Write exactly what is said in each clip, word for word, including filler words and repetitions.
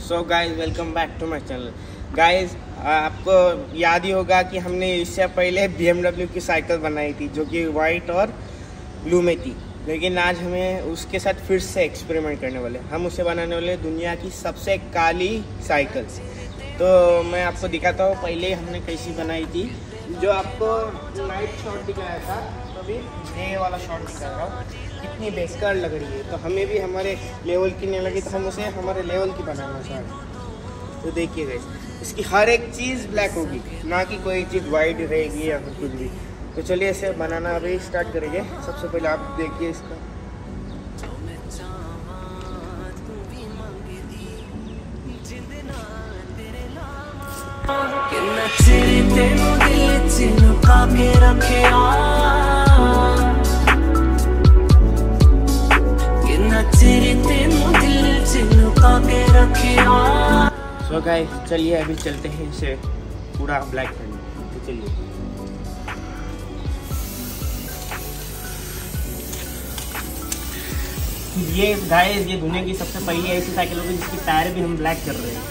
So guys welcome back to my channel. Guys आपको याद ही होगा कि हमने इससे पहले बी एम डब्ल्यू की साइकिल बनाई थी जो कि वाइट और ब्लू में थी, लेकिन आज हमें उसके साथ फिर से एक्सपेरिमेंट करने वाले। हम उसे बनाने वाले दुनिया की सबसे काली साइकिल्स। तो मैं आपको दिखाता हूँ पहले हमने कैसी बनाई थी। जो आपको लाइट शॉट दिखाया था तो अभी ये वाला शॉट दिखा रहा हूँ, कितनी बेकार लग रही है। तो हमें भी हमारे लेवल की नहीं लगी तो हम उसे हमारे लेवल की बनाना चाहते। तो देखिए गाइस, इसकी हर एक चीज़ ब्लैक होगी, ना कि कोई चीज़ वाइट रहेगी या कुछ भी। तो चलिए इसे बनाना अभी स्टार्ट करेंगे। सबसे पहले आप देखिए इसका सो गाइस चलिए अभी चलते हैं इसे पूरा ब्लैक करने। तो चलिए ये गाइस ये दुनिया की सबसे पहली ऐसी साइकिल होगी जिसकी टायर भी हम ब्लैक कर रहे हैं।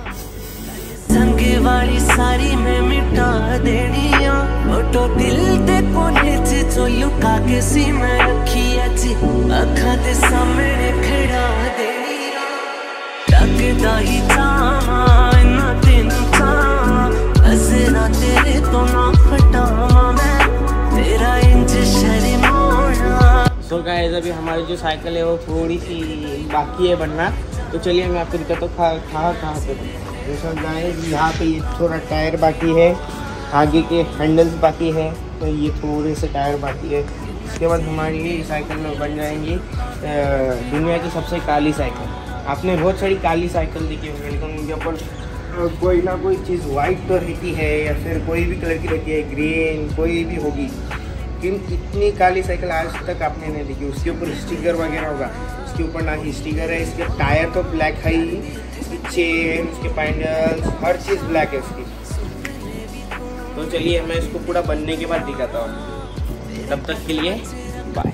संगे वाली सारी में मिटा देनिया फोटो दिल दे कोने च जो लुका के सी में रखी अच अखा दे सामने खड़ा देनिया लगदा ही चावा ना तेन चावा असरा तेरे तो ना फटावा मैं तेरा इंच शर्माना। सो गाइस अभी हमारी जो साइकिल है वो थोड़ी सी बाकी है बनना। तो चलिए मैं आपको दिखाता हूँ कहाँ कहाँ पे। जैसा गाइस यहाँ पे ये थोड़ा टायर बाकी है, आगे के हैंडल्स बाकी है, तो ये थोड़े से टायर बाकी है। इसके बाद हमारी ये साइकिल में बन जाएंगी दुनिया की सबसे काली साइकिल। आपने बहुत सारी काली साइकिल देखी होंगी, लेकिन उनके ऊपर कोई ना कोई चीज़ वाइट तो रहती है या फिर कोई भी कलर की रहती है, ग्रीन कोई भी होगी। लेकिन इतनी काली साइकिल आज तक आपने नहीं देखी। उसके ऊपर स्टिकर वगैरह होगा, इसके ऊपर ना ही स्टिकर है। इसके टायर तो ब्लैक है ही, इसकी चेन, उसके पैडल्स, हर चीज़ ब्लैक है उसकी। तो चलिए मैं इसको पूरा बनने के बाद दिखाता हूँ। तब तक के लिए बाय।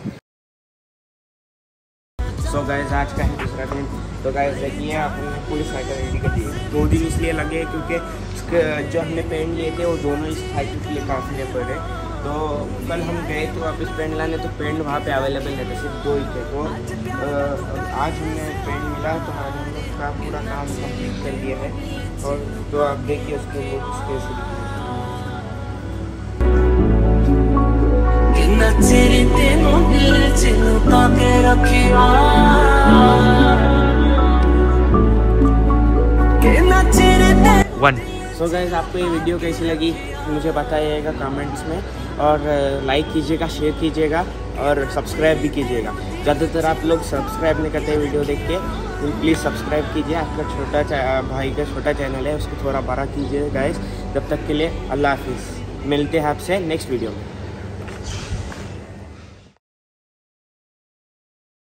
सो गाइस आज का है दूसरा दिन। तो गाइस देखिए आपने पूरी साइकिल रेडी कर दी। दो दिन इसलिए लगे क्योंकि इसके जो हमने पेन लिए थे वो दोनों इस साइकिल के लिए काफ़ी पड़े। तो कल हम गए थे वापस पेन लाने, तो पेन वहाँ पे अवेलेबल नहीं थे, सिर्फ दो ही थे। तो आज हमने पेन मिला तो आज हम लोग का पूरा काम कंप्लीट कर दिया है। और तो आप देखिए उसके वो कैसे वन। सो गाइस आपको ये वीडियो कैसी लगी मुझे बताइएगा कमेंट्स में, और लाइक कीजिएगा, शेयर कीजिएगा और सब्सक्राइब भी कीजिएगा। ज़्यादातर आप लोग सब्सक्राइब नहीं करते वीडियो देख के, तो प्लीज़ सब्सक्राइब कीजिए। आपका छोटा भाई का छोटा चैनल है, उसको थोड़ा बड़ा कीजिए गाइस। जब तक के लिए अल्लाह हाफिज़। मिलते हैं आपसे नेक्स्ट वीडियो में।